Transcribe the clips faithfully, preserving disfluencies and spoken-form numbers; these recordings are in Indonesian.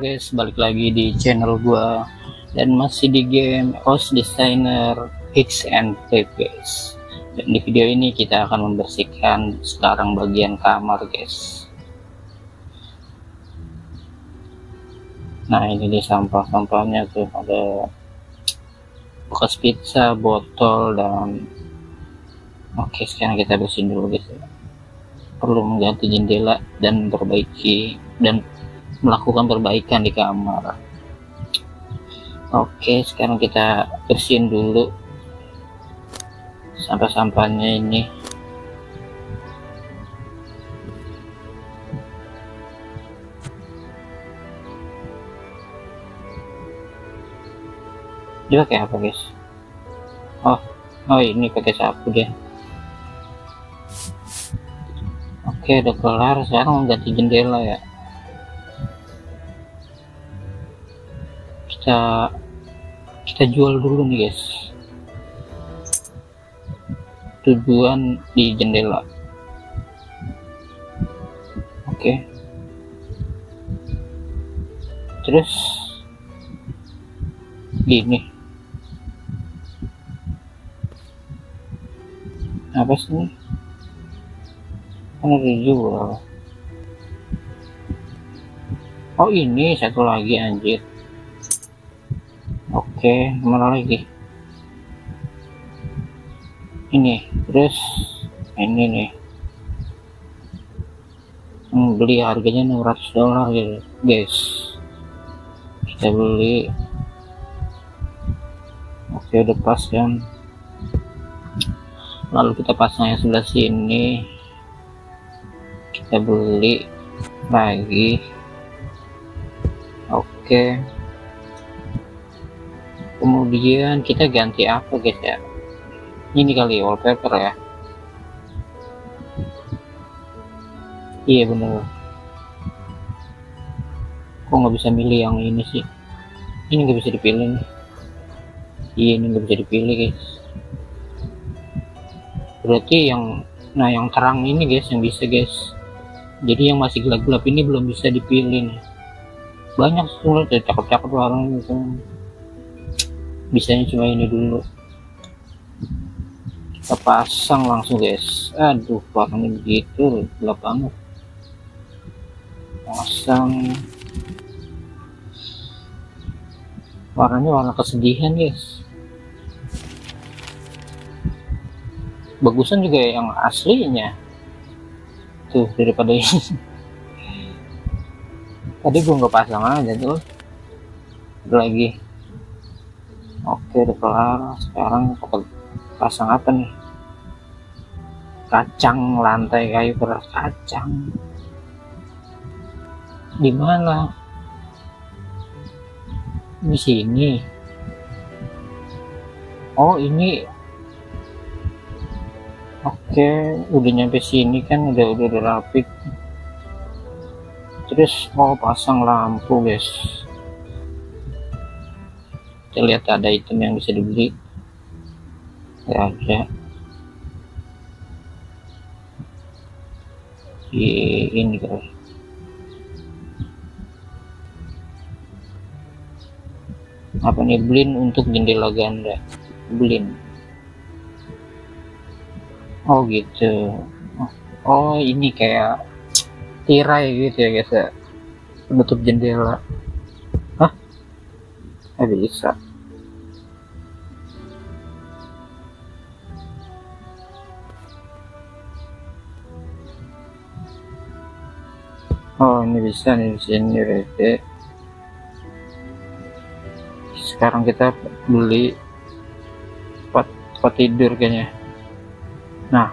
guys, balik lagi di channel gua dan masih di game House Designer X and Play guys. Dan di video ini kita akan membersihkan sekarang bagian kamar guys. Nah ini di sampah-sampahnya tuh ada bekas pizza, botol, dan oke sekarang kita bersihin dulu guys. Perlu mengganti jendela dan perbaiki dan melakukan perbaikan di kamar. Oke sekarang kita bersihin dulu sampah-sampahnya ini. Dia pakai apa guys? Oh oh ini pakai sapu dia. Oke udah kelar, sekarang ganti jendela ya. kita kita jual dulu nih guys, tujuan di jendela. Oke terus gini apa sih ini kan udah dijual. Oh ini satu lagi anjir. Oke mana lagi ini, terus ini nih hmm, beli harganya enam ratus dolar gitu guys, kita beli. Oke udah pas kan, lalu kita pasang yang sebelah sini, kita beli lagi. Oke kemudian kita ganti apa guys ya, ini kali wallpaper ya. Iya bener, kok nggak bisa milih yang ini sih, ini nggak bisa dipilih nih. Iya ini nggak bisa dipilih guys, berarti yang nah yang terang ini guys yang bisa guys, jadi yang masih gelap-gelap ini belum bisa dipilih nih. Banyak sulit ya, cakep-cakep warnanya gitu, bisanya cuma ini dulu. Kita pasang langsung guys. Aduh warnanya begitu gelap banget, pasang warnanya warna kesedihan guys. Bagusan juga yang aslinya tuh daripada ini. Tadi gue nggak pasang aja tuh lagi. Oke udah kelar, sekarang pasang apa nih, kacang lantai kayu keras. Kacang di mana? Di sini. Oh ini oke udah nyampe sini kan, udah udah, udah rapi. Terus mau pasang lampu guys, kita lihat ada item yang bisa dibeli, nggak ada. Di ini guys, apa nih, blind untuk jendela ganda, blind. Oh gitu. Oh ini kayak tirai gitu ya guys ya, penutup jendela. Hah eh bisa. Oh ini bisa nih di sini rete. Sekarang kita beli tempat, tempat tidur kayaknya. Nah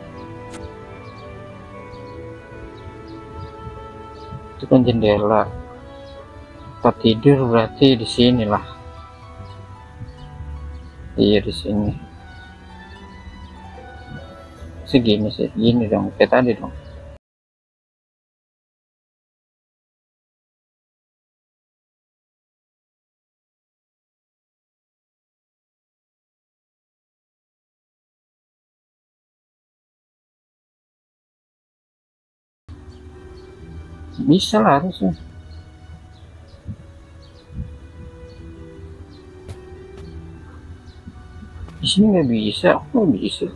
itu kan jendela, tempat tidur berarti di sini lah. Iya di sini segini sih, gini dong kayak tadi dong. Bisa lah harusnya. sini nggak bisa, nggak bisa.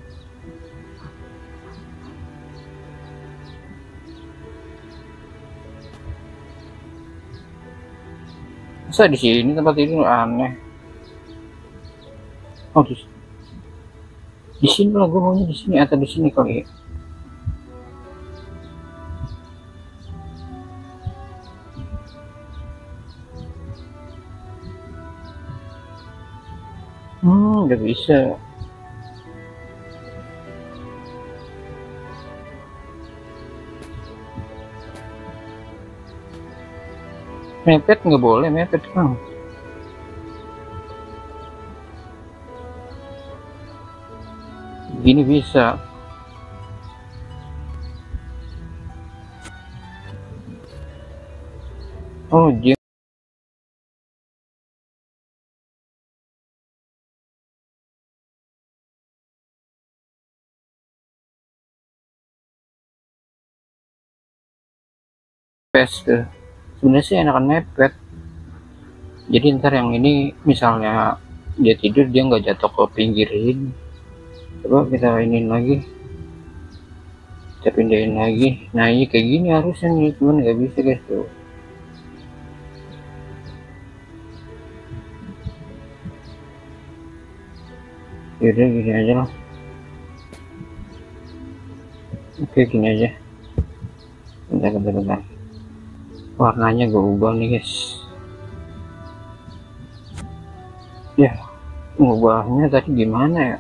Masa di sini tempat tidur aneh. Oh, di, di sini lah, gue maunya di sini atau di sini kali ya. Hmm, nggak bisa. Mepet nggak boleh, mepet kan. Gini bisa. Oh, dia pes tuh. Sebenarnya sih enakan mepet. Jadi ntar yang ini misalnya dia tidur, dia nggak jatuh ke pinggirin. Coba kita ini lagi, kita pindahin lagi. Nah ini kayak gini harusnya nih, cuman nggak bisa guys tuh. Yaudah gini aja lah. Oke gini aja. Bentar bentar bentar. Warnanya gue ubah nih guys. Ya, ngubahnya tadi gimana ya?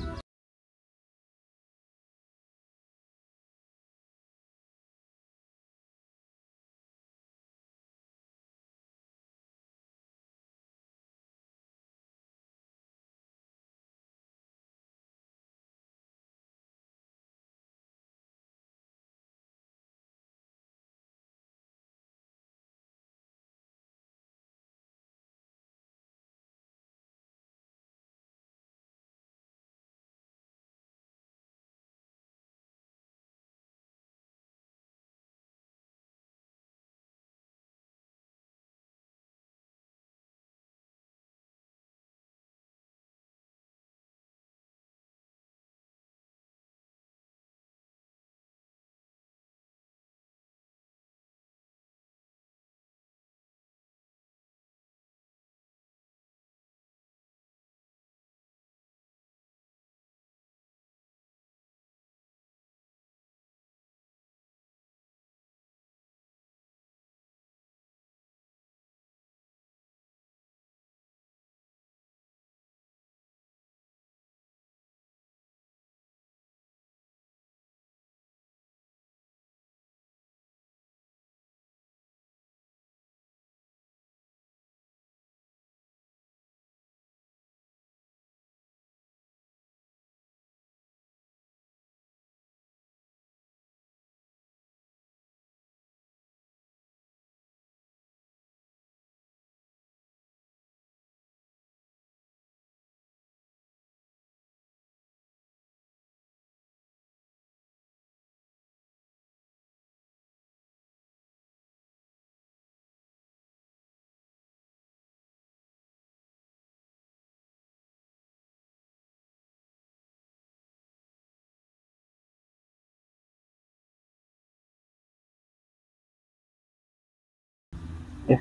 Ya,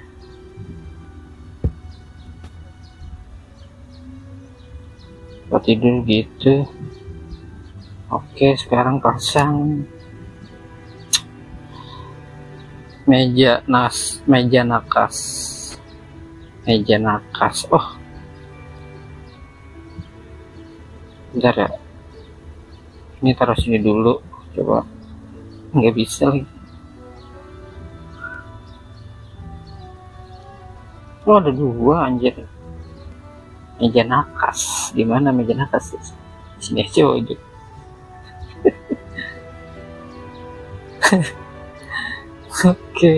buat tidur gitu. Oke, sekarang pasang meja nas, meja nakas, meja nakas. Oh, bentar ya. Ini taruh sini dulu. Coba, nggak bisa lagi. Oh, ada dua anjir. Meja nakas. Di mana meja nakas? Sini aja wajib. Oke.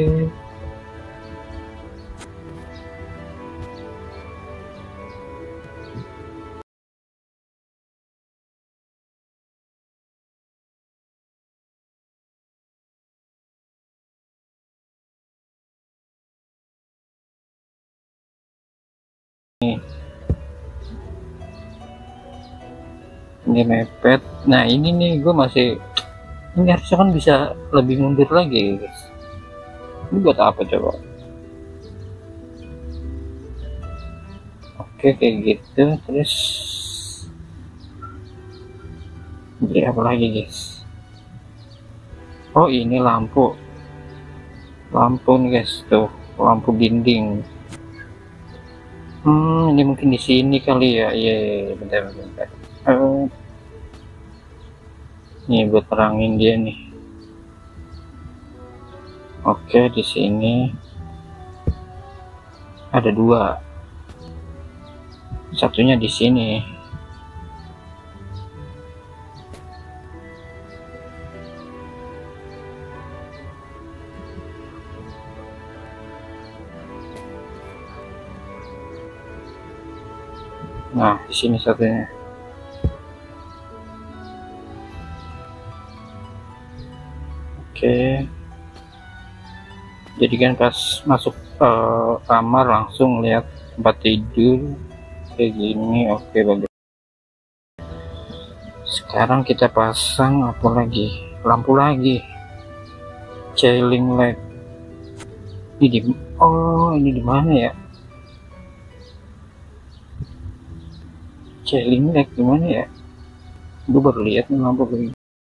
ini mepet. Nah ini nih gue masih, ini harusnya kan bisa lebih mundur lagi guys. Ini buat apa coba? Oke kayak gitu. Terus beli apa lagi guys? Oh ini lampu, lampu nih guys, tuh lampu dinding. Hmm ini mungkin di sini kali ya. Iya, yeah, bentar bentar. Uh, nih buat terangin dia nih. Oke di sini ada dua, satunya di sini. Nah di sini satunya. Oke jadi kan pas masuk uh, kamar langsung lihat tempat tidur kayak gini. Oke bagus. Sekarang kita pasang apa lagi, lampu lagi, ceiling light. Ini di, oh ini di mana ya, ceiling light gimana ya, gue baru lihat nih lampu begini.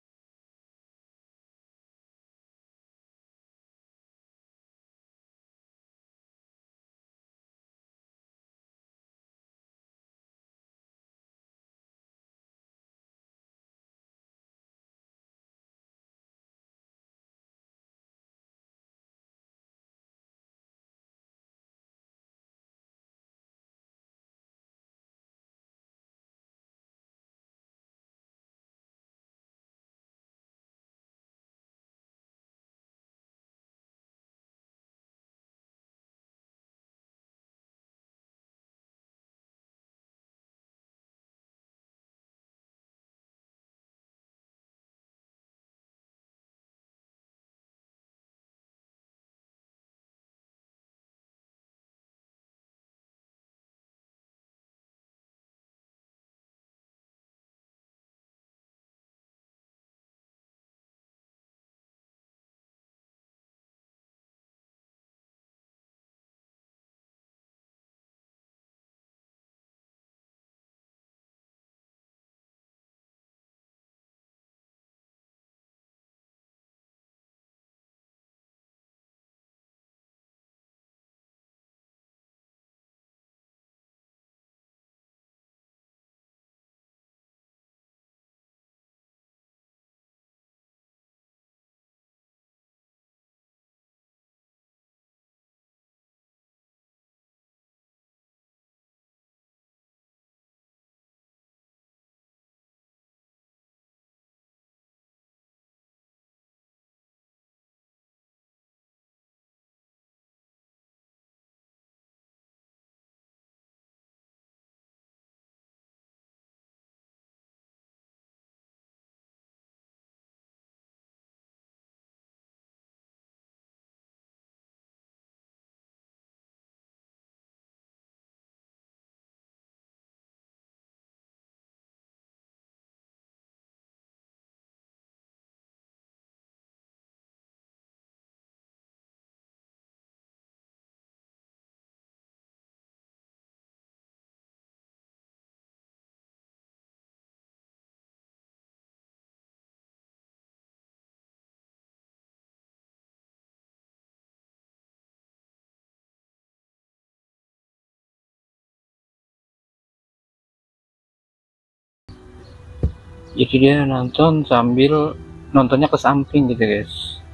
Jadi dia nonton sambil nontonnya ke samping gitu guys.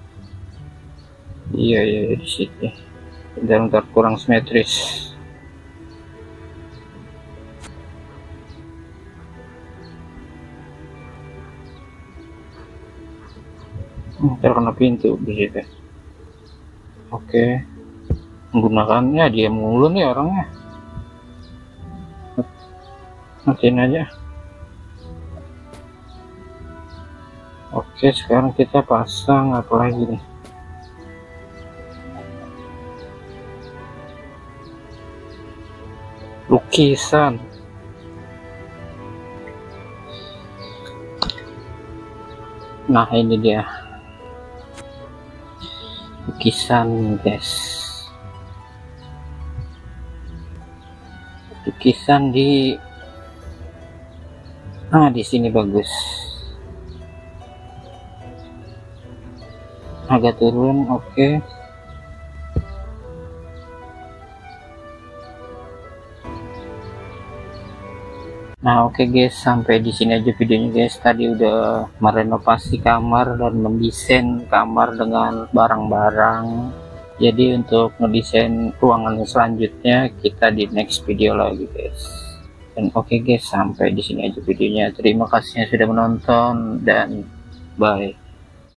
Iya iya di situ. Bentar-bentar kurang simetris. Hmm, terkena pintu di situ. Oke. Menggunakannya dia mulu nih orangnya. Matiin aja. Oke sekarang kita pasang apa lagi nih, lukisan. Nah ini dia lukisan guys, lukisan di ah di sini bagus, agak turun. Oke okay. Nah oke okay guys, sampai di sini aja videonya guys. Tadi udah merenovasi kamar dan mendesain kamar dengan barang-barang. Jadi untuk ngedesain ruangan selanjutnya kita di next video lagi guys. Dan oke okay guys, sampai di sini aja videonya. Terima kasih yang sudah menonton dan bye.